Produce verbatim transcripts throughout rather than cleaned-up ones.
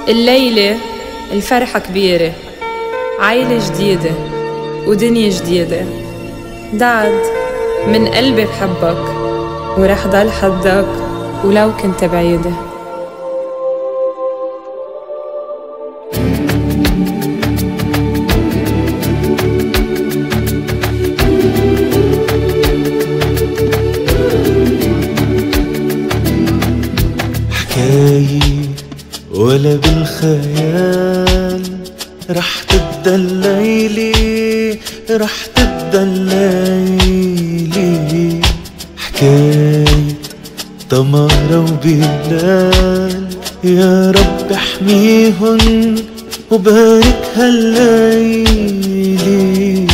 الليلة الفرحة كبيرة، عيلة جديدة ودنيا جديدة. داد من قلبي بحبك ورح ضل حدك ولو كنت بعيدة. حكاية ولا بالخيال رح تبدأ الليلة، رح تبدأ الليلة. حكاية تمارة وبلال، يا رب احميهن وبارك هالليلة.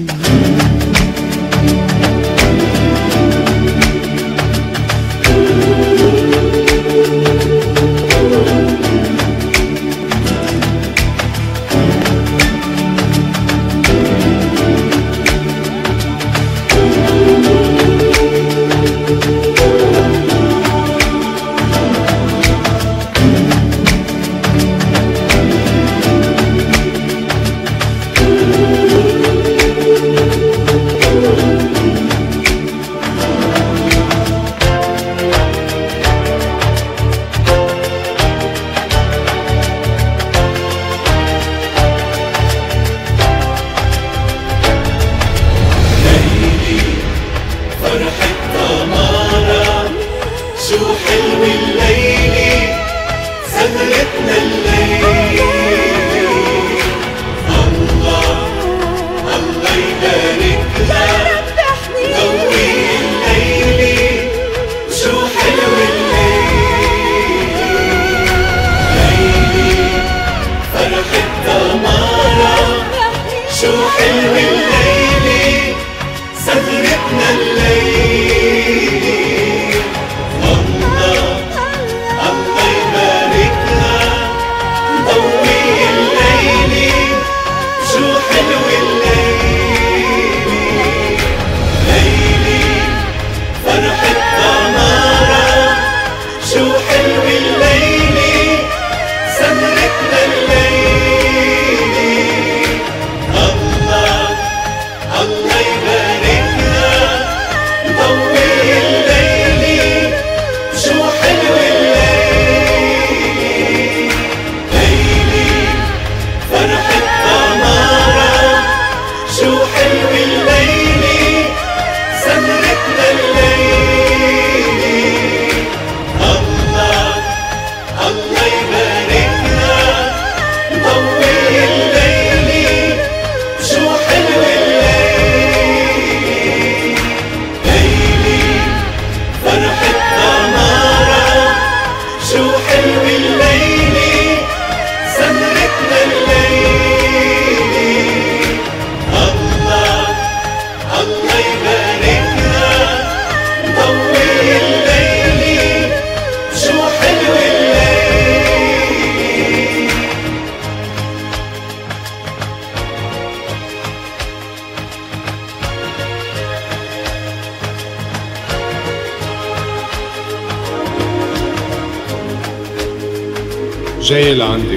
جاي لعندك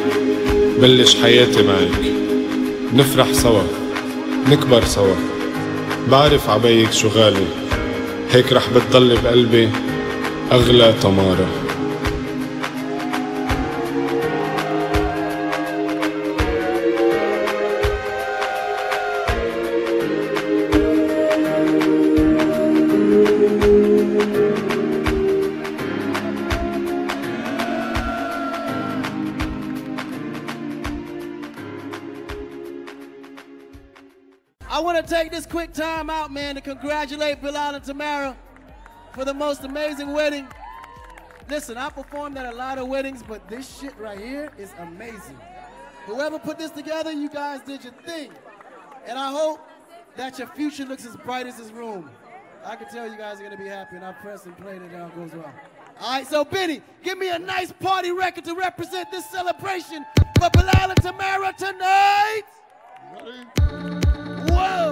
بلش حياتي معك، نفرح سوا نكبر سوا. بعرف عبايك شو غالي، هيك رح بتضل بقلبي أغلى تمارة. I want to take this quick time out, man, to congratulate Bilal and Tamara for the most amazing wedding. Listen, I performed at a lot of weddings, but this shit right here is amazing. Whoever put this together, you guys did your thing. And I hope that your future looks as bright as this room. I can tell you guys are going to be happy, and I press and play it down goes well. All right, so Benny, give me a nice party record to represent this celebration for Bilal and Tamara tonight. Ready? Whoa!